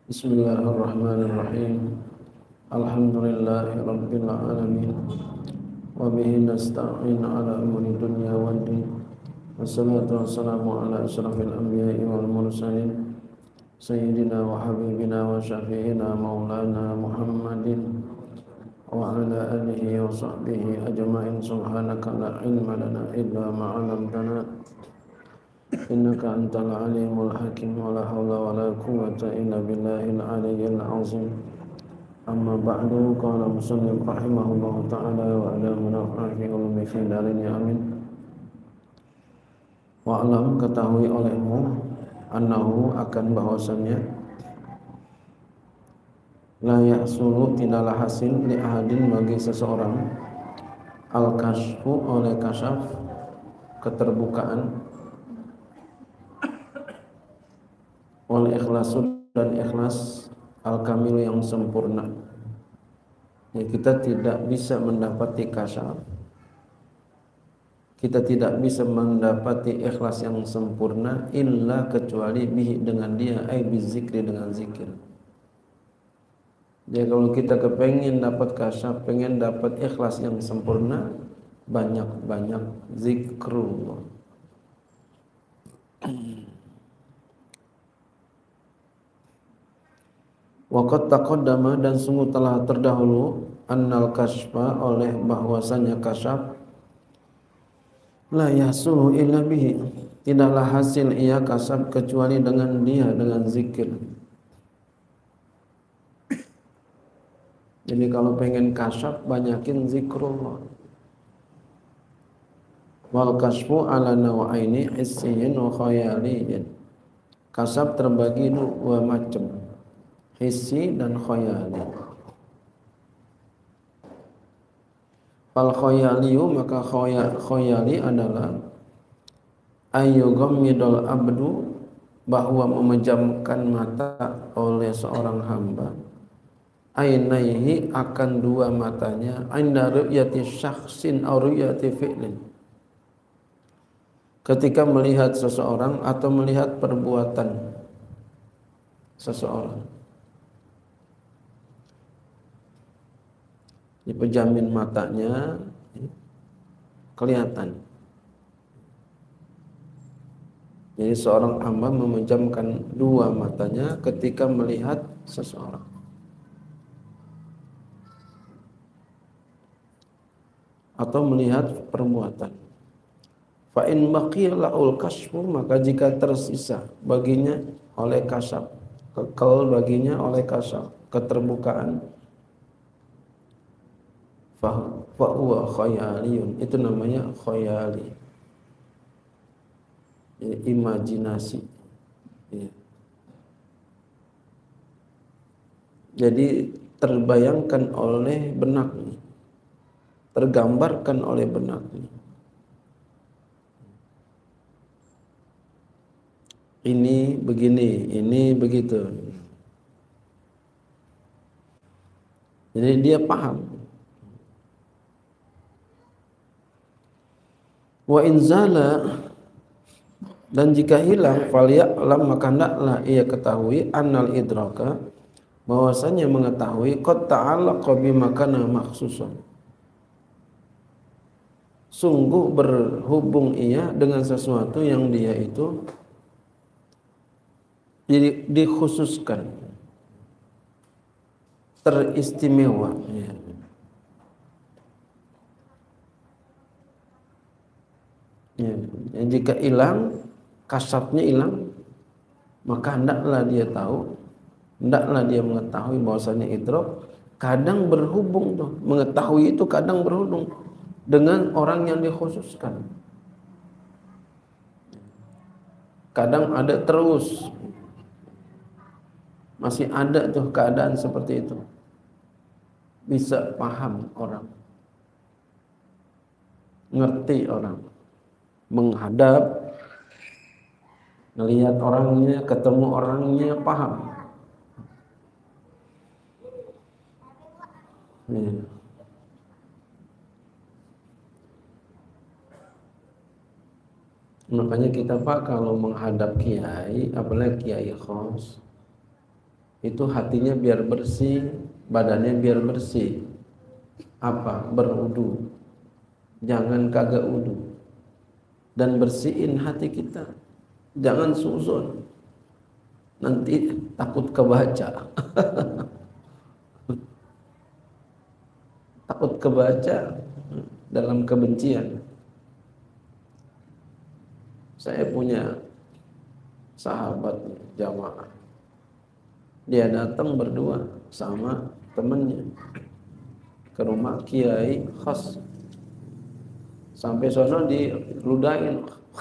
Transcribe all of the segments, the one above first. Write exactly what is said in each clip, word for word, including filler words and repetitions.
Bismillahirrahmanirrahim. Alhamdulillahi rabbil alamin. Wa bihi nasta'in ala umuri dunya wad din. Wassalatu wassalamu ala asyrafil anbiya'i wal mursalin sayyidina wa habibina wa syafi'ina maulana Muhammadin wa ala alihi wa sahbihi ajma'in. Subhanaka la ilma lana illa ma 'allamtana innaka antal alimul hakim. Wa la hawla wa la quwwata illa billahil aliyyil azim. Amma ba'du. Qala musannif rahimahullahu ta'ala wa ala munafa'i ulumi fi darin ya amin. Wa alam, ketahui olehmu, annahu, akan bahwasannya, la yahsulu, tidaklah hasil, li ahadin, bagi seseorang, al-kashfu, oleh kasyaf, keterbukaan, wal ikhlasu, dan ikhlas, al-kamil, yang sempurna. Ya, kita tidak bisa mendapati kasyaf, kita tidak bisa mendapati ikhlas yang sempurna illa kecuali bihi, dengan dia, ay bizikri, dengan zikir. Jadi kalau kita kepengen dapat kasyaf, pengen dapat ikhlas yang sempurna, banyak-banyak zikrullah. Waqad taqaddama, dan sungguh telah terdahulu, annal kashfa, oleh bahwasanya kasyaf, la yahsulu illa bihi, tidaklah hasil ia kasyaf kecuali dengan dia, dengan zikir. Jadi kalau pengen kasyaf, banyakin zikrullah. Wal kashfu ala naw'aini, hissiyin wa khayaliyin. Kasyaf terbagi dua macam, hissi dan khayali. Fal khayaliyu, maka khayali adalah ayyughammidul abdu, bahwa memejamkan mata oleh seorang hamba, ainaihi, akan dua matanya, inda ru'yati syakhsin aw ru'yati fi'lin, ketika melihat seseorang atau melihat perbuatan seseorang. Dipejamin matanya, kelihatan. Jadi seorang hamba memejamkan dua matanya ketika melihat seseorang. Atau melihat perbuatan. Fa in baqiya la'ul kashfu, maka jika tersisa baginya oleh kasyaf, kekal baginya oleh kasyaf, keterbukaan, fa huwa khayaliyun, itu namanya khayali, ya, imajinasi, ya. Jadi terbayangkan oleh benaknya, tergambarkan oleh benaknya. Ini begini, ini begitu. Jadi dia paham. Wa inzala, dan jika hilang, falya'lam, maka hendaklah ia ketahui, annal idraka, bahwasanya mengetahui, qad ta'allaqa bima kana makhsusan, sungguh berhubung ia dengan sesuatu yang dia itu jadi dikhususkan, teristimewa, ya. Ya, jika hilang, kasyafnya hilang, maka hendaklah dia tahu, hendaklah dia mengetahui bahwasanya idrak kadang berhubung tuh, mengetahui itu kadang berhubung dengan orang yang dikhususkan. Kadang ada terus, masih ada tuh keadaan seperti itu, bisa paham orang, ngerti orang, menghadap, melihat orangnya, ketemu orangnya, paham. Ya. Makanya kita Pak kalau menghadap kiai, apalagi kiai khos, itu hatinya biar bersih, badannya biar bersih. Apa? Berwudu. Jangan kagak wudu. Dan bersihin hati kita. Jangan suzon. Nanti takut kebaca. Takut kebaca dalam kebencian. Saya punya sahabat jamaah. Dia datang berdua sama temannya ke rumah kiai khas. Sampai sono diludahin.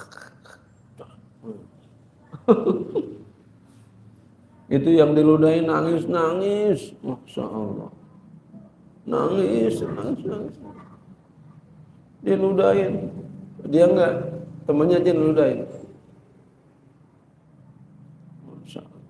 Itu yang diludahin nangis-nangis. Masya Allah. Nangis, nangis, nangis. Diludahin. Dia enggak, temannya dia diludahin. Masya Allah.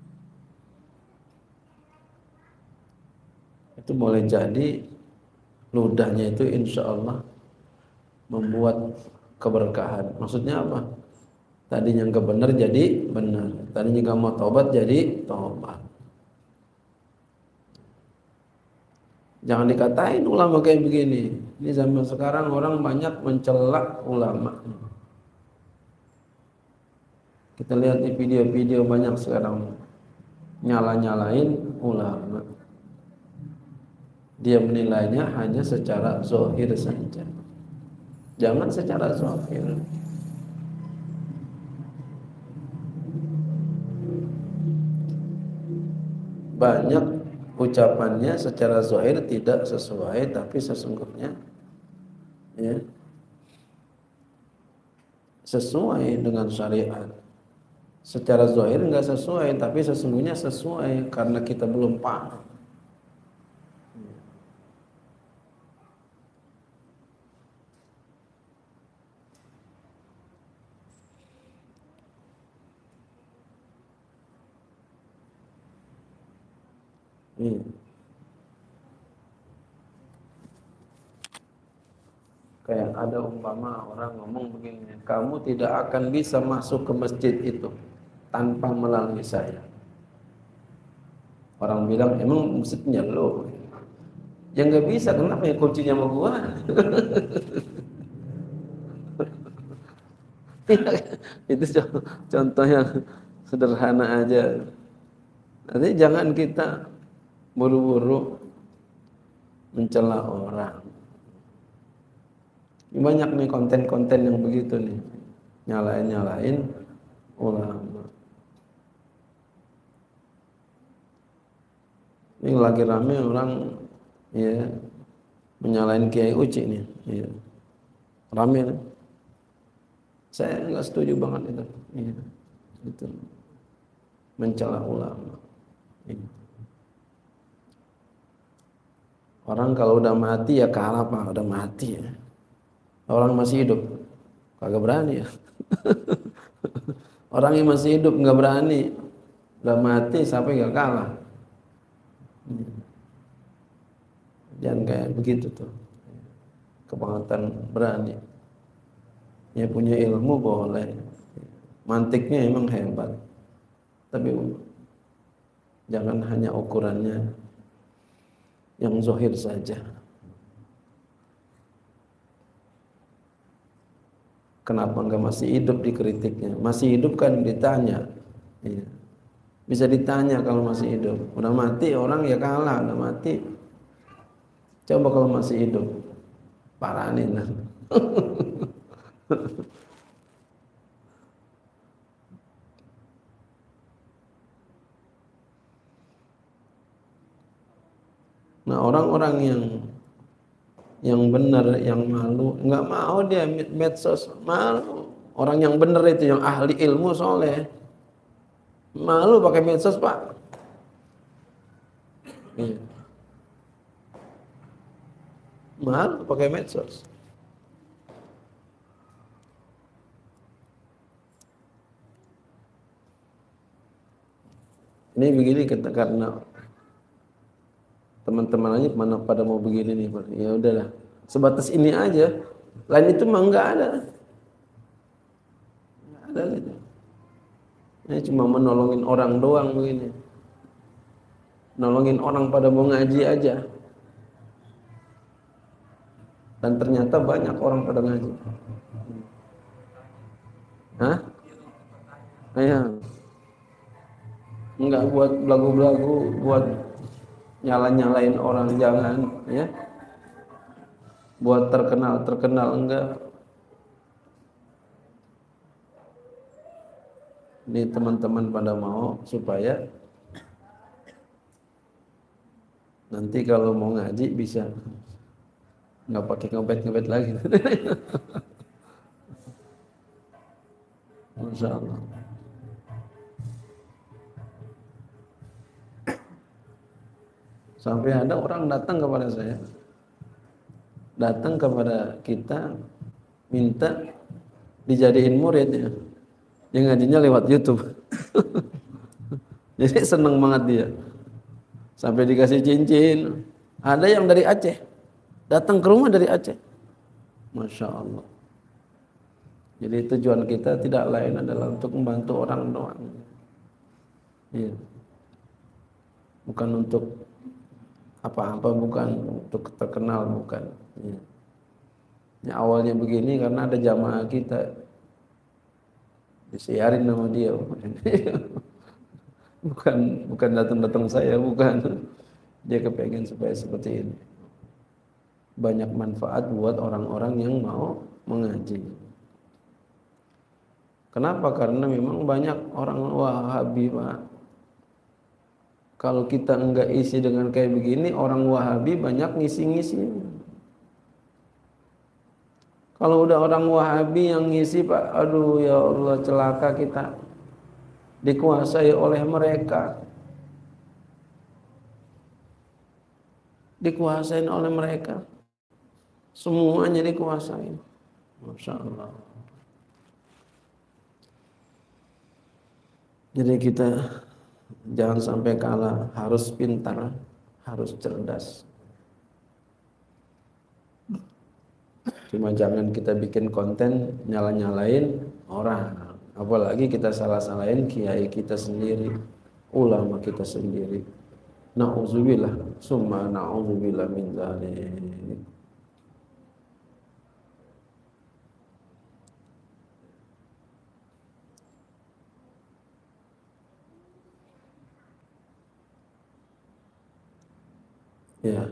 Itu boleh jadi ludahnya itu insya Allah membuat keberkahan. Maksudnya apa? Tadinya enggak benar jadi benar. Tadinya enggak mau taubat jadi taubat. Jangan dikatain ulama kayak begini. Ini zaman sekarang orang banyak mencela ulama. Kita lihat di video-video banyak sekarang nyala-nyalain ulama. Dia menilainya hanya secara zahir saja. Jangan secara zahir. Banyak ucapannya secara zahir tidak sesuai, tapi sesungguhnya ya, sesuai dengan syariat. Secara zahir enggak sesuai, tapi sesungguhnya sesuai karena kita belum paham. Iya. Kayak ada umpama orang ngomong begini, kamu tidak akan bisa masuk ke masjid itu tanpa melalui saya. Orang bilang, emang masjidnya lo? Ya nggak bisa, kenapa ya kuncinya sama gua? Itu contoh yang sederhana aja. Nanti jangan kita buru-buru mencela orang. Banyak nih konten-konten yang begitu nih, nyalain-nyalain ulama. Ini lagi rame orang ya menyalain Kiai Uci nih, ya. Rame nih. Saya nggak setuju banget itu, ya. Itu mencela ulama. Ya. Orang kalau udah mati ya kalah Pak, udah mati ya. Orang masih hidup kagak berani ya. Orang yang masih hidup nggak berani, udah mati sampai nggak kalah. Jangan kayak begitu tuh. Kebangetan berani. Ya punya ilmu boleh, mantiknya emang hebat, tapi jangan hanya ukurannya yang zahir saja. Kenapa enggak masih hidup dikritiknya? Masih hidup kan ditanya. Iya. Bisa ditanya kalau masih hidup. Udah mati orang ya kalah, udah mati. Coba kalau masih hidup. Paranin. Nah, orang-orang yang yang benar, yang malu, nggak mau dia medsos, malu. Orang yang benar itu, yang ahli ilmu soleh, malu pakai medsos Pak. Iya. Malu pakai medsos. Ini begini kita karena teman-teman aja mana pada mau begini nih Pak. Ya udahlah, sebatas ini aja. Lain itu mah enggak ada. Enggak ada gitu. Ini cuma menolongin orang doang begini. nolongin orang pada mau ngaji aja. Dan ternyata banyak orang pada ngaji. Hah? Iya. Enggak buat belagu-belagu, buat nyala-nyalain orang, jangan ya. Buat terkenal-terkenal enggak. Ini teman-teman pada mau supaya nanti kalau mau ngaji bisa nggak pakai ngebet-ngebet lagi. Masya Allah. Sampai ada orang datang kepada saya, datang kepada kita minta dijadiin muridnya. Dia ngajinya lewat YouTube. Jadi seneng banget dia. Sampai dikasih cincin. Ada yang dari Aceh, datang ke rumah dari Aceh. Masya Allah. Jadi tujuan kita tidak lain adalah untuk membantu orang doang. Iya. Bukan untuk apa-apa, bukan untuk terkenal, bukan. Iya. Ya, awalnya begini karena ada jamaah kita disiarin nama dia. Bukan bukan datang-datang saya, bukan. Dia kepengen supaya seperti ini. Banyak manfaat buat orang-orang yang mau mengaji. Kenapa? Karena memang banyak orang Wahabi, Pak. Kalau kita enggak isi dengan kayak begini, orang Wahabi banyak ngisi-ngisi. Kalau udah orang Wahabi yang ngisi, Pak, aduh ya Allah, celaka kita. Dikuasai oleh mereka. Dikuasain oleh mereka. Semuanya dikuasai. Masya Allah. Jadi kita jangan sampai kalah, harus pintar, harus cerdas. Cuma jangan kita bikin konten nyala-nyalain orang. Apalagi kita salah-salahin kiai kita sendiri, ulama kita sendiri. Na'udzubillah, summa na'udzubillah min dzalik. Ya.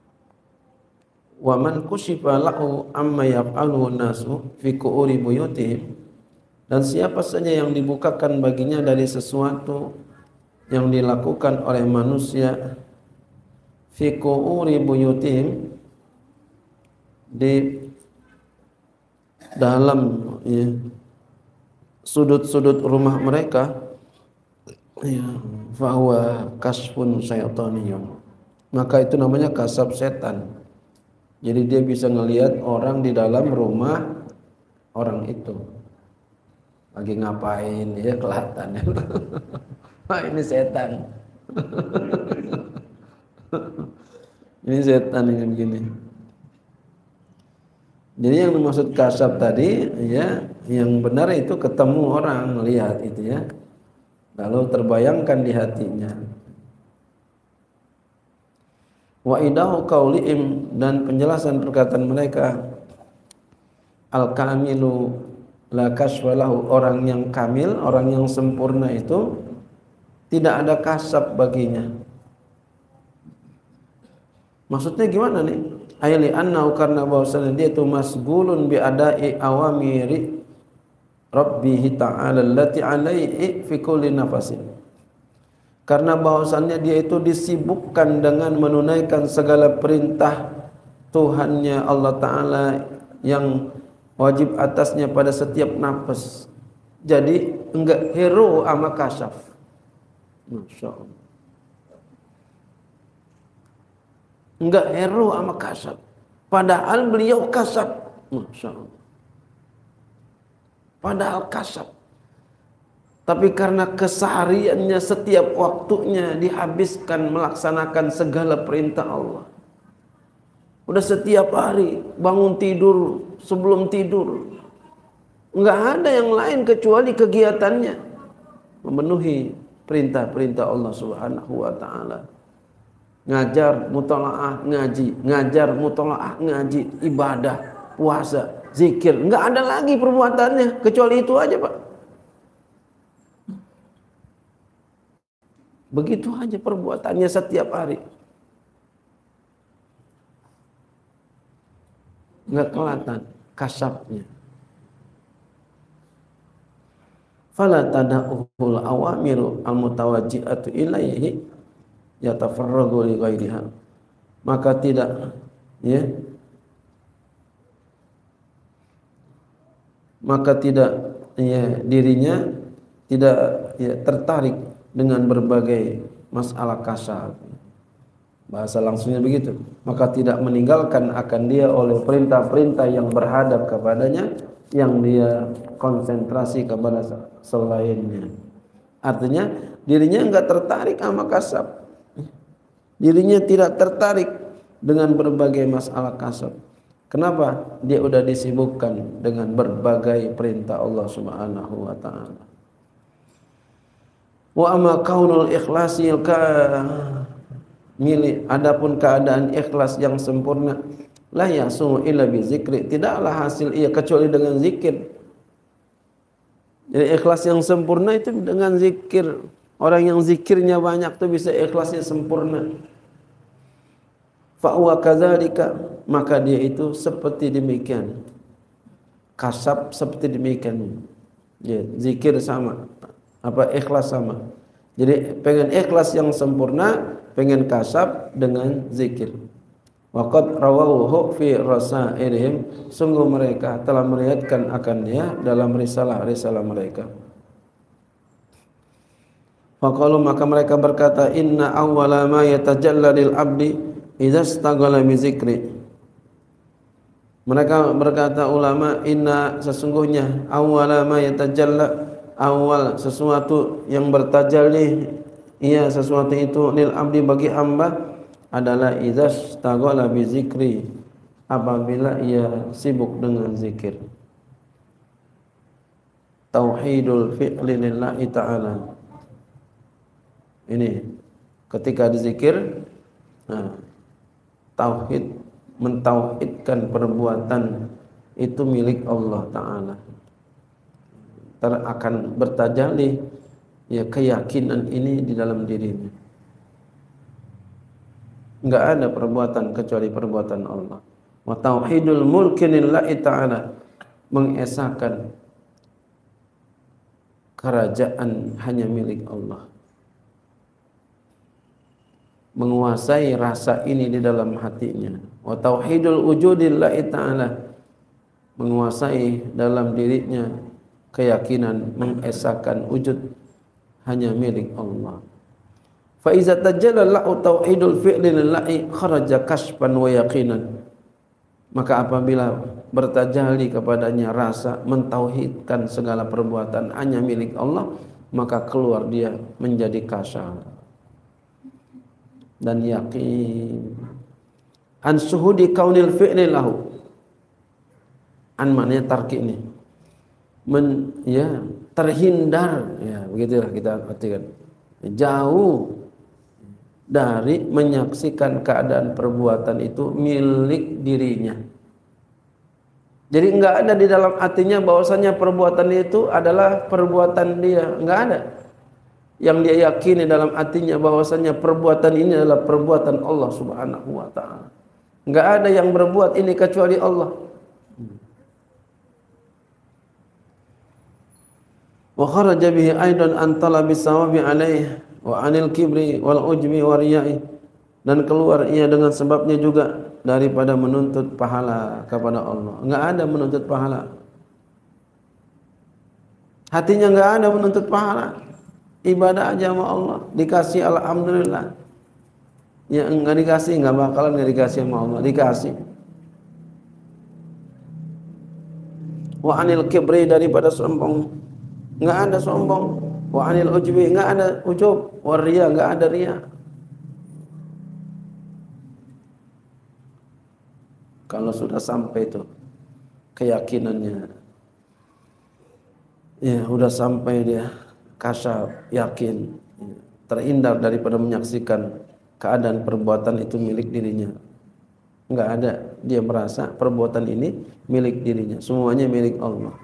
Wa man kushifa lahu amma yaf'aluhu nasu fi qu'uri buyutihim, dan siapa saja yang dibukakan baginya dari sesuatu yang dilakukan oleh manusia fi qu'uri buyutihim, di dalam ya, sudut-sudut rumah mereka, ya, fa huwa kasfun syaitaniyun, maka itu namanya kasab setan. Jadi dia bisa ngelihat orang di dalam rumah orang itu lagi ngapain, ya kelihatan. Wah, ini setan. Ini setan yang begini. Jadi yang dimaksud kasab tadi, ya, yang benar itu ketemu orang, lihat itu ya, lalu terbayangkan di hatinya. Wa idahu qaulihim, dan penjelasan perkataan mereka, al-kamilu la kaswalahu, orang yang kamil, orang yang sempurna itu tidak ada kasab baginya. Maksudnya gimana nih? Ayli annahu, karena bahwasanya dia itu masgulun bi ada'i awamiri rabbih ta'ala allati alaihi fi kulli nafasin. Karena bahwasannya dia itu disibukkan dengan menunaikan segala perintah Tuhannya Allah Ta'ala yang wajib atasnya pada setiap nafas. Jadi enggak hero sama kasaf. Masya Allah. Enggak hero sama kasaf. Padahal beliau kasaf. Masya Allah. Padahal kasaf. Tapi karena kesehariannya setiap waktunya dihabiskan melaksanakan segala perintah Allah. Udah setiap hari bangun tidur, sebelum tidur, enggak ada yang lain kecuali kegiatannya memenuhi perintah-perintah Allah Subhanahu wa taala. ngajar, mutolaah, ngaji, ngajar, mutolaah, ngaji, ibadah, puasa, zikir, enggak ada lagi perbuatannya kecuali itu aja, Pak. Begitu aja perbuatannya setiap hari. Enggak kelihatan kasabnya. Fala tada'uhul awamiru al-mutawajji'atu ilaihi yatafarragu li ghairiha. Maka tidak ya maka tidak ya dirinya tidak ya tertarik dengan berbagai masalah kasar. Bahasa langsungnya begitu. Maka tidak meninggalkan akan dia oleh perintah-perintah yang berhadap kepadanya, yang dia konsentrasi kepada selainnya. Artinya dirinya enggak tertarik sama kasab. Dirinya tidak tertarik dengan berbagai masalah kasab. Kenapa? Dia sudah disibukkan dengan berbagai perintah Allah Subhanahu wa taala. Wa amma kaunul ikhlasil ka milik adapun keadaan ikhlas yang sempurna la yasunu illa bi zikri, tidaklah hasil ia kecuali dengan zikir. Jadi ikhlas yang sempurna itu dengan zikir. Orang yang zikirnya banyak itu bisa ikhlasnya sempurna. Fa huwa kadzalika, maka dia itu seperti demikian. Kasab seperti demikian. Ya, zikir sama, apa ikhlas sama. Jadi pengen ikhlas yang sempurna, pengen kasab dengan zikir. Waqad rawahu fi rasailihim, sungguh mereka telah meriwayatkan akan dia dalam risalah-risalah mereka. Faqalu, maka mereka berkata, inna awwala ma yatajalla lil abdi idza istaghala bi zikri. Mereka berkata ulama, inna sesungguhnya awwala ma yatajalla, awal sesuatu yang bertajalli, iya sesuatu itu lil abdi bagi hamba adalah idza istaghala bi zikri, apabila ia sibuk dengan zikir. Tauhidul fi'li lillahi ta'ala. Ini ketika dizikir, nah, tauhid, mentauhidkan perbuatan itu milik Allah Ta'ala. Ntar akan bertajalli ya keyakinan ini di dalam dirinya. Enggak ada perbuatan kecuali perbuatan Allah. Wa tauhidul mulki lillahi ta'ala, mengesahkan kerajaan hanya milik Allah. Menguasai rasa ini di dalam hatinya. Wa tauhidul wujudillahi ta'ala, menguasai dalam dirinya keyakinan mengesahkan wujud hanya milik Allah. Fa iza tajalla lahu tauhidul fi'li lillahi kharaja kashfan wa yaqinan, maka apabila bertajalli kepadanya rasa mentauhidkan segala perbuatan hanya milik Allah, maka keluar dia menjadi kasar dan yakin. An suhudi kaunil fi'li lahu, an maknanya tarki ini men ya terhindar, ya begitulah kita artikan, jauh dari menyaksikan keadaan perbuatan itu milik dirinya. Jadi enggak ada di dalam hatinya bahwasanya perbuatan itu adalah perbuatan dia, enggak ada. Yang dia yakini dalam hatinya bahwasanya perbuatan ini adalah perbuatan Allah Subhanahu wa taala. Enggak ada yang berbuat ini kecuali Allah. Wa kharaja bihi aidan an talabi sawabi alaihi wa anil kibri wal ujmi wa riya'i, dan keluar ia dengan sebabnya juga daripada menuntut pahala kepada Allah. Enggak ada menuntut pahala. Hatinya enggak ada menuntut pahala. Ibadah aja sama Allah, dikasih alhamdulillah. Ya enggak dikasih, enggak bakalan enggak dikasih sama Allah, dikasih. Wa anil kibri, daripada sombong, enggak ada sombong. Wa anil ujbi, enggak ada ujub. Wa riya, enggak ada riya. Kalau sudah sampai itu keyakinannya, ya sudah sampai dia kasyaf, yakin, terhindar daripada menyaksikan keadaan perbuatan itu milik dirinya. Enggak ada dia merasa perbuatan ini milik dirinya. Semuanya milik Allah.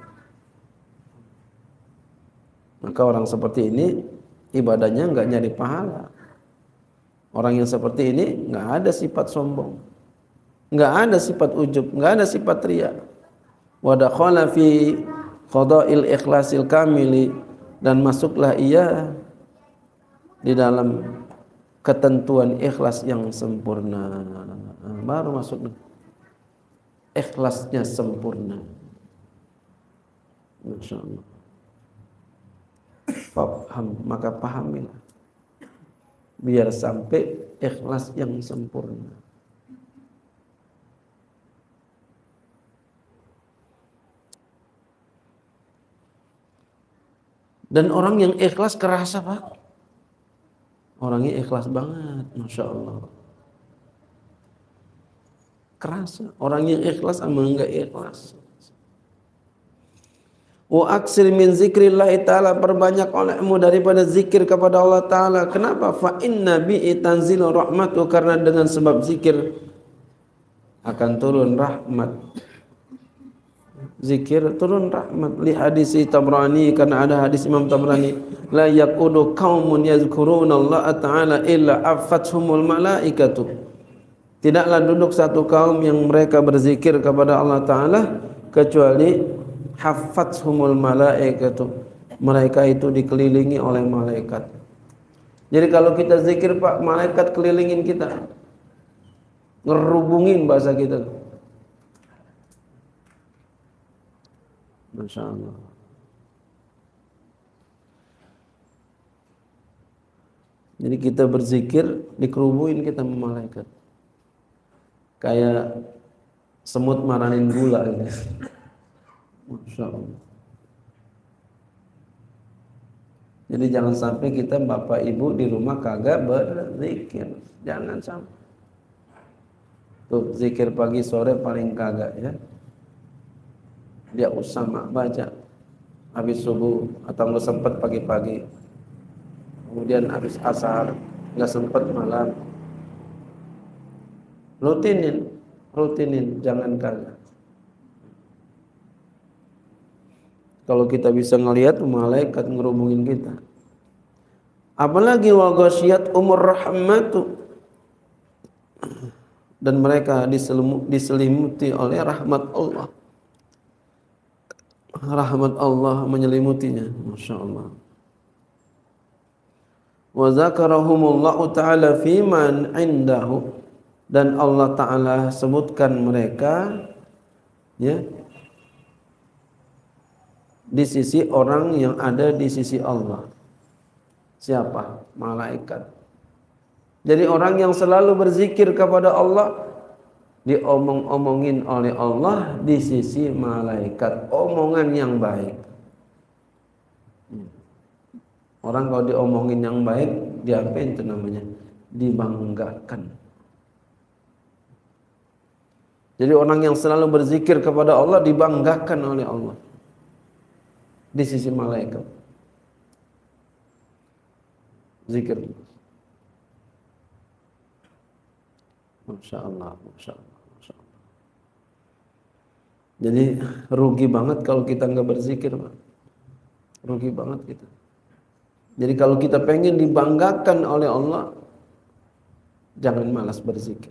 Maka orang seperti ini ibadahnya enggak nyari pahala. Orang yang seperti ini enggak ada sifat sombong. Enggak ada sifat ujub, enggak ada sifat riya. Wa dakhala fi qada'il ikhlasil kamili, dan masuklah ia di dalam ketentuan ikhlas yang sempurna. Baru masuk ikhlasnya sempurna. Masya Allah. Faham, maka pahamilah biar sampai ikhlas yang sempurna. Dan orang yang ikhlas kerasa, Pak. Orangnya ikhlas banget, Masya Allah. Kerasa. Orang yang ikhlas sama enggak ikhlas. Wa aksir min zikrillah ta'ala, perbanyak olehmu daripada zikir kepada Allah Ta'ala. Kenapa? Fa inna bi'i tanzilu rahmatu, karena dengan sebab zikir akan turun rahmat. Zikir turun rahmat. Li hadisi Tabrani, karena ada hadis Imam Tabrani, la yaqudu qaumun yazkuruna Allah Ta'ala illa affathumul malaikatu. Tidaklah duduk satu kaum yang mereka berzikir kepada Allah Ta'ala kecuali haffathumul malaikatu, mereka itu dikelilingi oleh malaikat. Jadi kalau kita zikir, Pak, malaikat kelilingin kita, ngerubungin bahasa kita. Masya Allah. Jadi kita berzikir dikerubungin kita sama malaikat. Kayak semut maranin gula gitu. Masya Allah. Jadi jangan sampai kita bapak ibu di rumah kagak berzikir. Jangan sampai. Tuh zikir pagi sore paling kagak ya. Dia usama baca habis subuh atau nggak sempat pagi-pagi, kemudian habis asar nggak sempat malam. Rutinin, rutinin, jangan kagak. Kalau kita bisa ngelihat malaikat ngerubungin kita, apalagi wa ghasyiyat umur rahmatu, dan mereka diselimuti oleh rahmat Allah. Rahmat Allah menyelimutinya, Masya Allah. Wa zakarahumullahu ta'ala fiman indahu, dan Allah Ta'ala sebutkan mereka ya di sisi orang yang ada di sisi Allah. Siapa? Malaikat. Jadi orang yang selalu berzikir kepada Allah diomong-omongin oleh Allah di sisi malaikat, omongan yang baik. Orang kalau diomongin yang baik, diapain itu namanya? Dibanggakan. Jadi orang yang selalu berzikir kepada Allah dibanggakan oleh Allah di sisi malaikat. Zikir. Masya Allah, Masya Allah. Jadi rugi banget kalau kita nggak berzikir, Pak. Rugi banget kita. Jadi kalau kita pengen dibanggakan oleh Allah, jangan malas berzikir.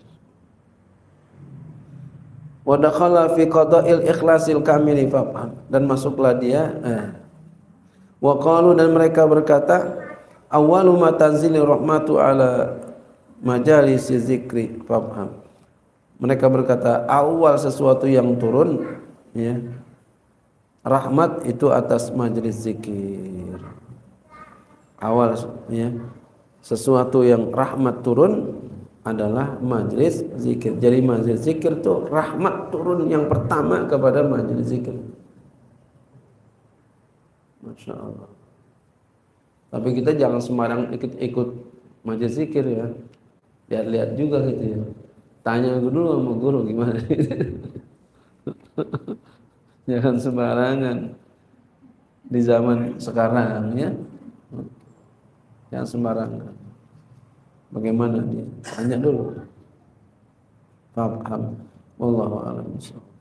Wa dakhala fi qada'il ikhlasil kamili fafham, dan masuklah dia. Eh. Wa qalu, dan mereka berkata, awwalu ma tanzilir rahmatu ala majalisi zikri fafham. Mereka berkata, awal sesuatu yang turun ya, rahmat itu atas majelis zikir. Awal ya, sesuatu yang rahmat turun adalah majelis zikir. Jadi majelis zikir itu rahmat turun yang pertama kepada majelis zikir. Masya Allah. Tapi kita jangan sembarang ikut-ikut majelis zikir ya. Lihat-lihat juga gitu ya. Tanya dulu sama guru gimana. Jangan sembarangan di zaman sekarang ya. Jangan sembarangan. Bagaimana dia? Tanya dulu. Paham? Wallahu a'lam bishawab.